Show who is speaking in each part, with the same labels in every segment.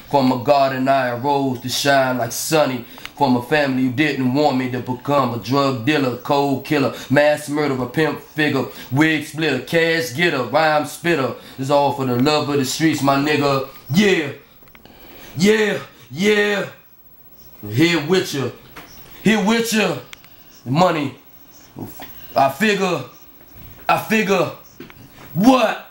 Speaker 1: From a garden I arose to shine like sunny. From a family who didn't want me to become a drug dealer, cold killer, mass murderer, pimp figure, wig splitter, cash getter, rhyme spitter. It's all for the love of the streets, my nigga. Yeah, yeah, yeah. Here with you, here with you. Money. I figure. What?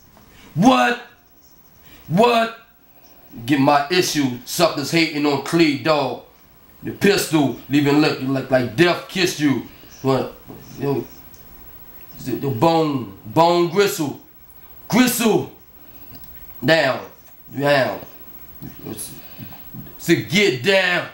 Speaker 1: Get my issue. Suckers hating on Clee, dog. The pistol, leaving look like death kissed you. What? Yo, the bone gristle. Down. To get down.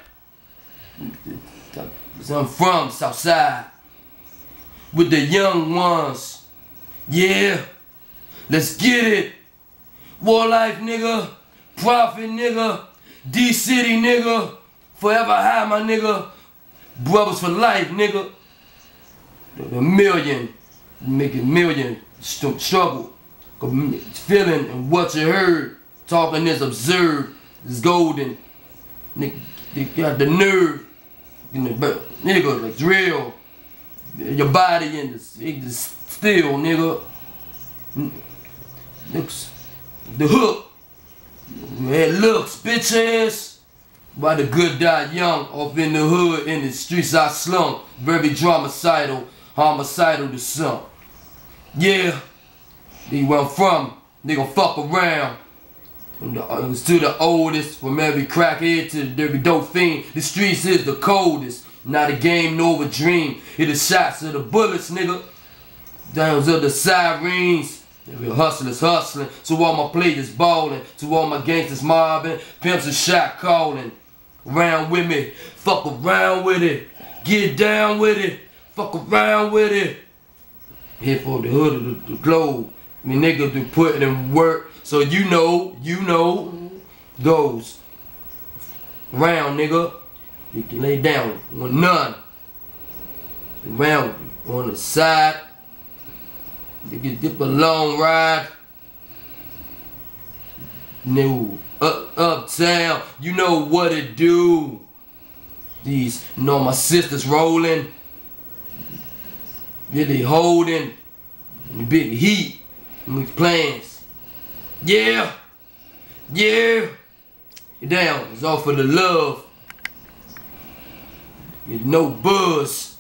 Speaker 1: I'm from Southside. With the young ones. Yeah. Let's get it. War life, nigga. Profit, nigga. D-City, nigga. Forever high, my nigga. Brothers for life, nigga. The million. Making million. Struggle. Feeling and what you heard. Talking is absurd. It's golden. Nigga, they got the nerve. Nigga, like it's real. Your body in the still, nigga. Looks. The hook. It looks, bitch ass. Why the good die young, off in the hood, in the streets I slum. Very homicidal to some. Yeah, they where I'm from, they gon' fuck around. It's to the oldest, from every crackhead to every dope fiend. The streets is the coldest, not a game nor a dream. It the shots of the bullets, nigga. Downs of the sirens. Every hustlers hustling, to all my players balling, to all my gangsters mobbing, pimps and shot calling. Around with me, fuck around with it, get down with it, fuck around with it. Here for the hood of the globe, me niggas do putting in work, so you know, goes. Round nigga, you can lay down on none. Around on the side. You can dip a long ride. No, uptown, you know what it do. These, you know my sisters rolling. Really holding. Big heat. With plans. Yeah. Down, it's all for the love. Get no buzz.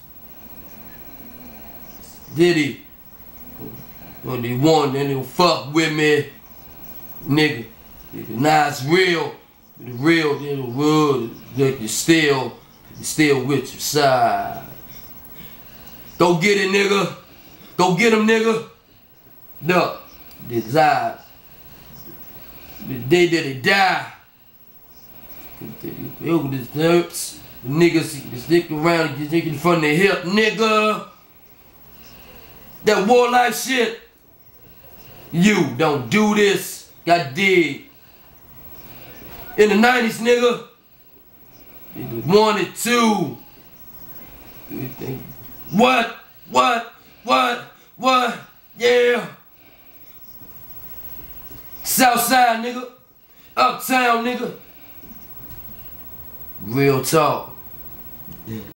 Speaker 1: Diddy. When they want, then they'll fuck with me. Nigga. Nah, it's real. The real, the world, that you still with your side. Go get it, nigga. Go get him, nigga. Look, desire. The day that they die. This hurts. The niggas stick around and get it from the hip, nigga. That war life shit. You don't do this. Got dig. In the 90s, nigga. It wanted to. What? Yeah. Southside, nigga. Uptown, nigga. Real talk. Yeah.